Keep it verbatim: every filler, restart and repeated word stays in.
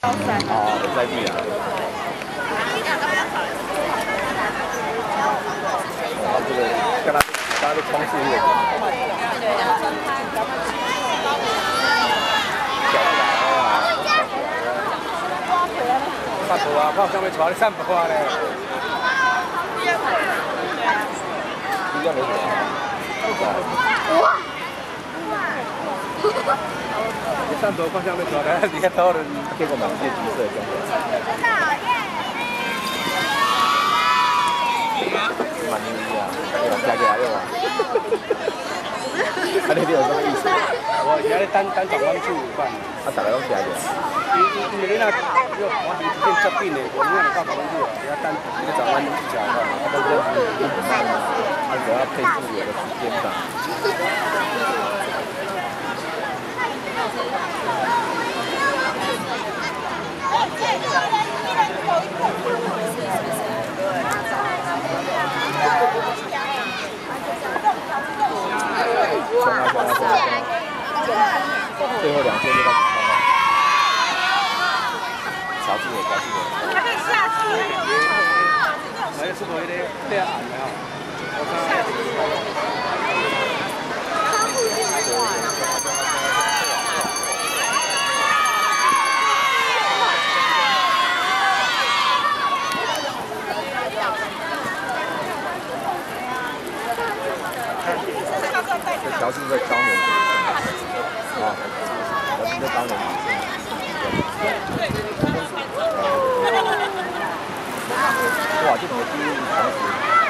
哦，在地啊。然后这个跟他跟他的冲刺越散步啊，我想要带你散步啊咧。一样的哇！你散步方向要带你，你看到人结果蛮接橘色的。真的耶！蛮牛逼啊！加起来用啊！啊，你你有什么意思？我现在单单转弯去午饭，啊，大家拢加起来。因因因为你那要我是变作品的，我们到转弯去，要单一个转弯去加的，啊，都是啊，主要配速我的时间上。最后两天就到补仓了，乔治也高兴了。还可以下去。我也是我的对啊，没有。乔治在高年级。啊，我是在高年级。哇，这怎么第一同时？